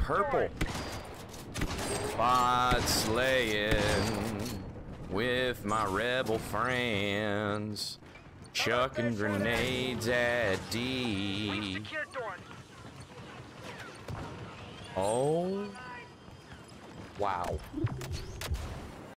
purple. Bot slaying with my rebel friends. Chucking grenades at D. Oh. Wow.